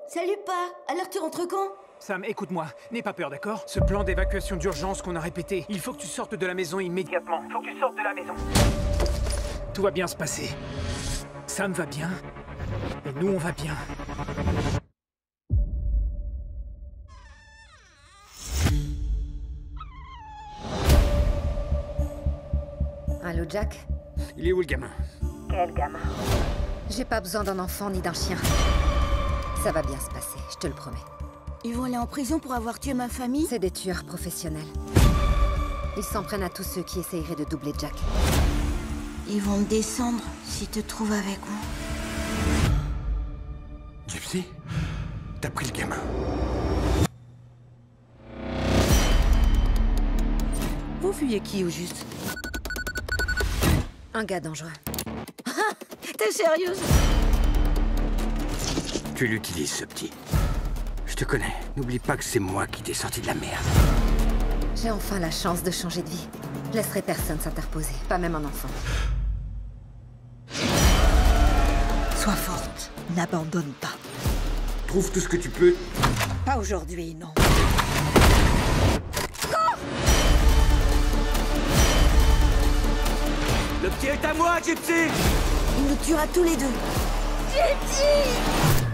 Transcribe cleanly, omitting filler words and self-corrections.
Salut, pas. Alors tu rentres quand? Sam, écoute-moi, n'aie pas peur, d'accord? Ce plan d'évacuation d'urgence qu'on a répété, il faut que tu sortes de la maison immédiatement. Faut que tu sortes de la maison. Tout va bien se passer. Sam va bien, et nous on va bien. Allô, Jack? Il est où le gamin? Quel gamin? J'ai pas besoin d'un enfant ni d'un chien. Ça va bien se passer, je te le promets. Ils vont aller en prison pour avoir tué ma famille? C'est des tueurs professionnels. Ils s'en prennent à tous ceux qui essayeraient de doubler Jack. Ils vont me descendre s'ils te trouvent avec moi. Gypsy, t'as pris le gamin. Vous fuyez qui au juste? Un gars dangereux. T'es sérieuse? Tu l'utilises, ce petit. Je te connais. N'oublie pas que c'est moi qui t'ai sorti de la merde. J'ai enfin la chance de changer de vie. Je laisserai personne s'interposer, pas même un enfant. Sois forte, n'abandonne pas. Trouve tout ce que tu peux. Pas aujourd'hui, non. Le petit est à moi, Gypsy! Il nous tuera tous les deux. Gypsy!